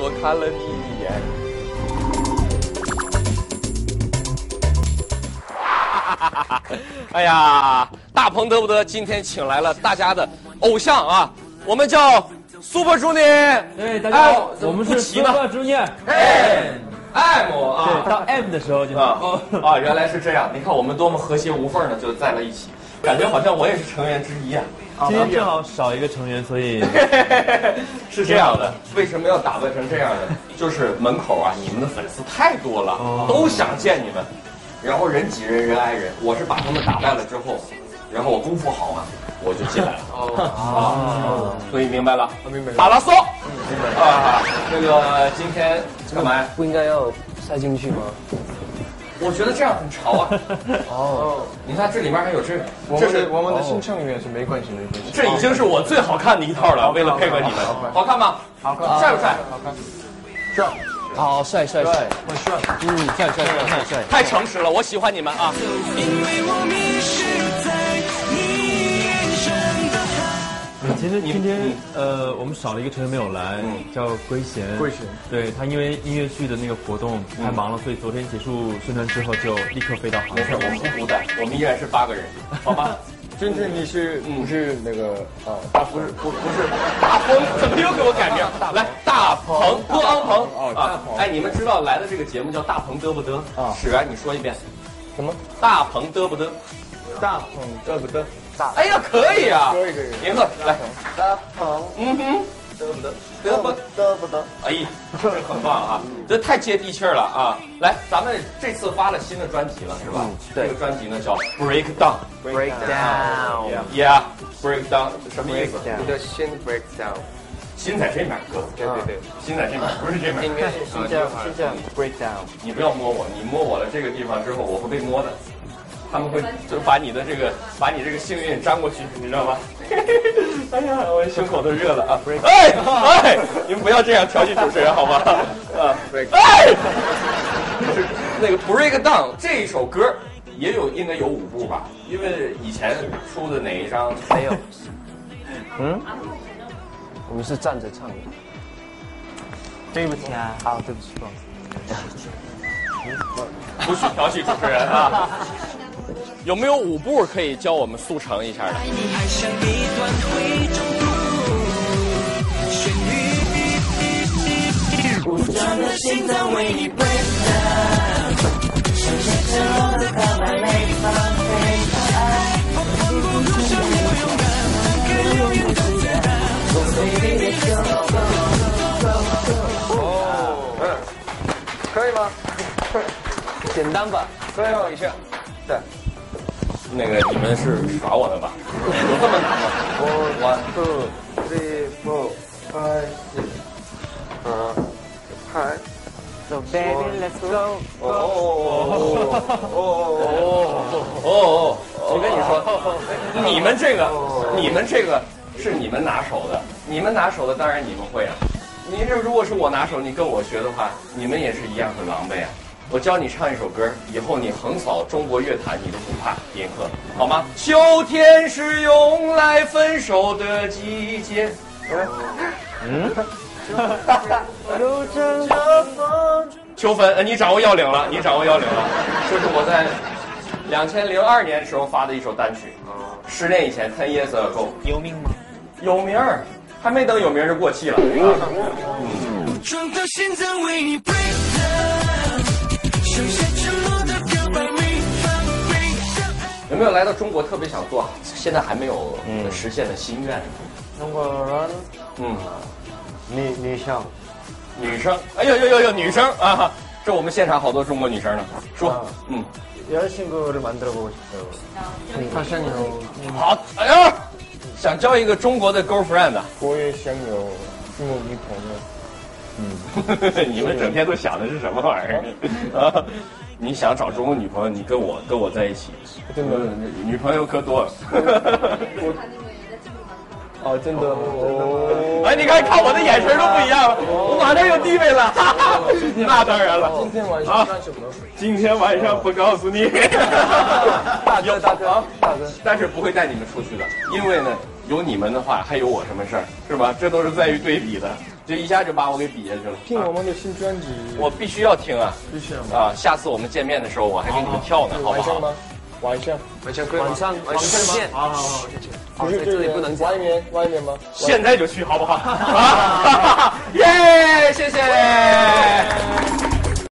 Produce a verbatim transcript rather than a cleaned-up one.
多看了你一眼。哎呀，大鹏得不得？今天请来了大家的偶像啊，我们叫 Super Junior。 对，大家好，我们是 Super Junior。 哎 ，M 啊， 对，到 M 的时候就啊啊，原来是这样。你看我们多么和谐无缝的就在了一起，感觉好像我也是成员之一啊。 今天正好少一个成员，所以是这样的。为什么要打扮成这样的？就是门口啊，你们的粉丝太多了，哦、都想见你们。然后人挤人，人挨人。我是把他们打败了之后，然后我功夫好嘛，我就进来了。哦，啊，所以明白了，明白了。马拉松，明白了啊。那个今天干嘛呀？ 不应该要塞进去吗？ 我觉得这样很潮啊！哦，你看这里面还有这个， 这是我们的新成员是没关系没关系。 这已经是我最好看的一套了，为了配合你们，好看吗？ 好看， 帅不帅？ 好看，帅， 好帅帅帅， 很帅， 嗯，帅帅帅帅帅， 太诚实了，我喜欢你们啊！因为我迷失在你眼神的海。今天今天呃，我们少了一个成员没有来，叫圭贤。 圭贤， 对他因为音乐剧的那个活动太忙了，所以昨天结束宣传之后就立刻飞到杭州。 没事，我呼呼的，我们依然是八个人，好吧？ 今天你是不是那个啊？大不是不不是大鹏，怎么又给我改名？来，大鹏，郭昂鹏啊！哎，你们知道来的这个节目叫大鹏得不得啊？史源，你说一遍。 什么？ 大鹏得不得？ 大鹏得不得？大。 哎呀，可以啊！ 可以可以。 银鹤来。 大鹏， 嗯哼， 得不得？得不得不得？ 哎呀，这很棒啊！这太接地气儿了啊！来，咱们这次发了新的专辑了，是吧？ 对。 这个专辑呢叫 Break Down。 Break down。 Yeah, break down 什么意思？ 你的心 break down。 心在这面，哥。 对对对， 心在这面，不是这面。 应该是心这样，心这样 break down。 你不要摸我，你摸我了这个地方之后，我会被摸的。他们会就把你的这个，把你这个幸运粘过去，你知道吗？哎呀，我胸口都热了啊！哎哎，你们不要这样调戏主持人好吗？啊，哎，是那个 Break Down 这首歌也有应该有五部吧？因为以前出的哪一张没有？嗯，我们是站着唱的。 对不起啊， 好，对不起，不好意思。 不许调戏主持人啊！有没有舞步可以教我们速成一下的？ 武装的心脏为你 break down， 剩下赤裸的告白没地方飞开，放不住生命我勇敢，更永远的自然。Oh baby let's go go go go。 哦，嗯，可以吗？ 简单吧？ 最后一下，对。 那个你们是耍我的吧？有这么难吗？ 我 one two three four five six， 嗯，嗨 So baby let's go。 哦哦哦哦哦！我跟你说，你们这个，你们这个是你们拿手的，你们拿手的当然你们会啊。你这如果是我拿手，你跟我学的话，你们也是一样很狼狈啊。我教你唱一首歌，以后你横扫中国乐坛，你都不怕。银河，好吗？秋天是用来分手的季节。嗯，秋分，呃，你掌握要领了，你掌握要领了。这是我在两千零二年时候发的一首单曲，十年以前 ，ten years ago。 有名吗？ 有名儿，还没等有名就过气了。嗯。 撞到心脏为你 break down， 剩下沉默的表白没法回答。 有没有来到中国特别想做，现在还没有实现的心愿？ 中国人， 嗯， 女女生， 女生，哎呦呦呦呦，女生啊！这我们现场好多中国女生呢。说，嗯， 여자친구를 만들어보고 싶어요. 파션이요. 好，哎呀，想交一个中国的 girlfriend 啊。 我也想有中国女朋友。 嗯，你们整天都想的是什么玩意儿啊？你想找中国女朋友，你跟我跟我在一起， 真的， 女朋友可多了。 哦，真的哦！ 哎，你看看我的眼神都不一样了，我马上有地位了。哈哈，那当然了。 今天晚上干什么？ 今天晚上不告诉你。 大哥，大哥，大哥， 但是不会带你们出去的，因为呢，有你们的话，还有我什么事儿，是吧？这都是在于对比的。 就一下就把我给比下去了。 听我们的新专辑， 我必须要听啊！ 必须啊！下次我们见面的时候，我还给你们跳呢，好不好？ 晚上吗？晚上， 晚上晚上晚上见。 好好好，谢谢。 好，在这里不能讲。 外面外面吗？ 现在就去，好不好？耶！谢谢。